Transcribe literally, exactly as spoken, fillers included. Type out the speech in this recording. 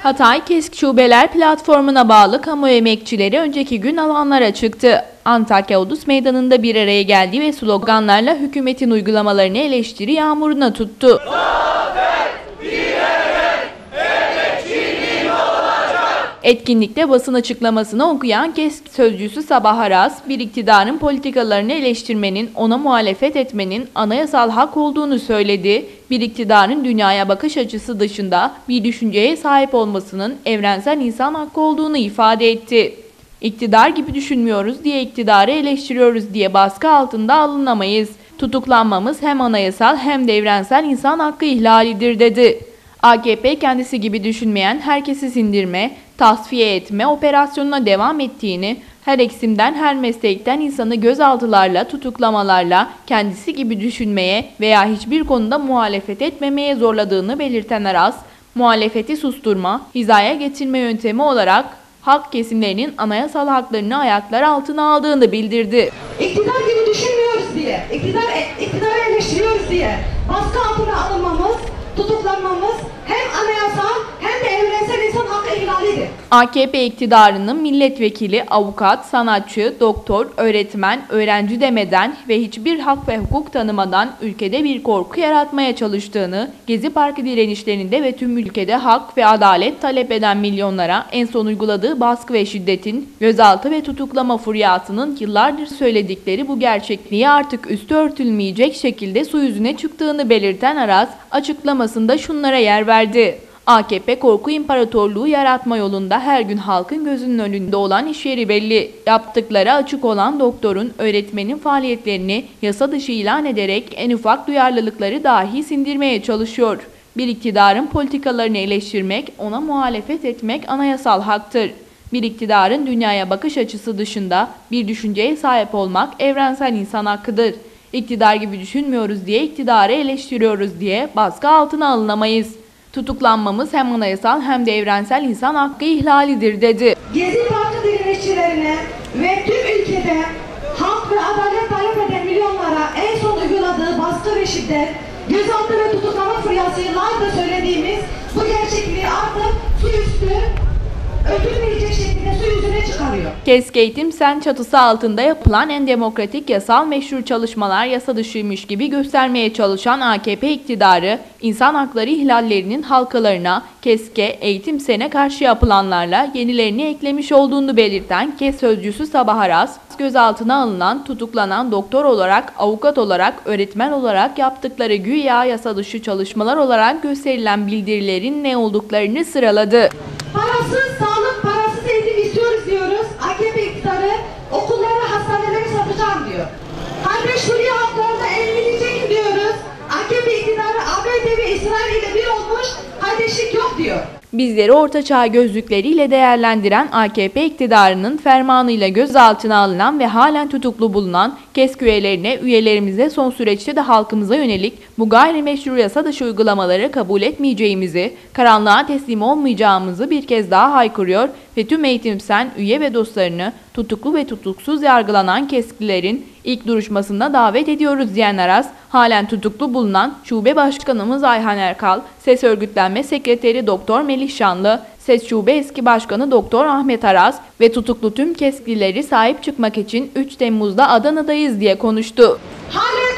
Hatay KESK Şubeler Platformu'na bağlı kamu emekçileri önceki gün alanlara çıktı. Antakya Udus Meydanı'nda bir araya geldi ve sloganlarla hükümetin uygulamalarını eleştiri yağmuruna tuttu. Etkinlikte basın açıklamasını okuyan KESK sözcüsü Sabah Aras, bir iktidarın politikalarını eleştirmenin, ona muhalefet etmenin anayasal hak olduğunu söyledi. Bir iktidarın dünyaya bakış açısı dışında bir düşünceye sahip olmasının evrensel insan hakkı olduğunu ifade etti. İktidar gibi düşünmüyoruz diye iktidarı eleştiriyoruz diye baskı altında alınamayız. Tutuklanmamız hem anayasal hem de evrensel insan hakkı ihlalidir dedi. A K P kendisi gibi düşünmeyen herkesi sindirme, tasfiye etme operasyonuna devam ettiğini, her eksimden her meslekten insanı gözaltılarla, tutuklamalarla kendisi gibi düşünmeye veya hiçbir konuda muhalefet etmemeye zorladığını belirten Aras, muhalefeti susturma, hizaya getirme yöntemi olarak halk kesimlerinin anayasal haklarını ayaklar altına aldığını bildirdi. İktidar gibi düşünmüyoruz diye, iktidar, iktidarı eleştiriyoruz diye baskı altına alınmamız, tutuklanmamız hem anayasal hem de evrensel insan hakkı ihlalidir. A K P iktidarının milletvekili, avukat, sanatçı, doktor, öğretmen, öğrenci demeden ve hiçbir hak ve hukuk tanımadan ülkede bir korku yaratmaya çalıştığını, Gezi Parkı direnişlerinde ve tüm ülkede hak ve adalet talep eden milyonlara en son uyguladığı baskı ve şiddetin, gözaltı ve tutuklama furyasının yıllardır söyledikleri bu gerçekliği artık üstü örtülmeyecek şekilde su yüzüne çıktığını belirten Aras, açıklamasında şunlara yer verdi. A K P korku imparatorluğu yaratma yolunda her gün halkın gözünün önünde olan iş yeri belli. Yaptıkları açık olan doktorun, öğretmenin faaliyetlerini yasa dışı ilan ederek en ufak duyarlılıkları dahi sindirmeye çalışıyor. Bir iktidarın politikalarını eleştirmek, ona muhalefet etmek anayasal haktır. Bir iktidarın dünyaya bakış açısı dışında bir düşünceye sahip olmak evrensel insan hakkıdır. İktidar gibi düşünmüyoruz diye iktidarı eleştiriyoruz diye baskı altına alınamayız. Tutuklanmamız hem anayasal hem de evrensel insan hakkı ihlalidir dedi. Gezi Parkı direnişçilerine ve tüm ülkede hak ve adalet talep eden milyonlara en son uyguladığı baskı ve şiddet, gözaltı ve tutuklama furyası yıllardır söylediğimiz bu gerçekliği artık su üstü, öldürmeyecek şekilde su yüzüne çıkarıyor. KESK Eğitim Sen çatısı altında yapılan en demokratik yasal meşru çalışmalar yasa dışıymış gibi göstermeye çalışan A K P iktidarı, insan hakları ihlallerinin halkalarına, KESK'e, Eğitim Sen'e karşı yapılanlarla yenilerini eklemiş olduğunu belirten KESK sözcüsü Sabah Aras, gözaltına alınan, tutuklanan doktor olarak, avukat olarak, öğretmen olarak yaptıkları güya yasa dışı çalışmalar olarak gösterilen bildirilerin ne olduklarını sıraladı. Parasız sağlık, parasız eğitim istiyoruz diyoruz. A K P iktidarı okulları, hastaneleri satacağım diyor. Kardeş hürriye haklarında eğilecek diyoruz. A K P iktidarı A B D ve İsrail ile bir olmuş, kardeşlik yok diyor. Bizleri ortaçağ gözlükleriyle değerlendiren A K P iktidarının fermanıyla gözaltına alınan ve halen tutuklu bulunan KESK üyelerine, üyelerimize son süreçte de halkımıza yönelik bu gayrimeşru yasa dışı uygulamaları kabul etmeyeceğimizi, karanlığa teslim olmayacağımızı bir kez daha haykırıyor ve tüm Eğitim Sen üye ve dostlarını tutuklu ve tutuksuz yargılanan KESK'lilerin ilk duruşmasına davet ediyoruz diyen Aras, halen tutuklu bulunan Şube Başkanımız Ayhan Erkal, SES Örgütlenme Sekreteri Doktor Melih Şanlı, SES Şube Eski Başkanı Doktor Ahmet Aras ve tutuklu tüm KESK'lileri sahip çıkmak için üç Temmuz'da Adana'dayız diye konuştu. Halen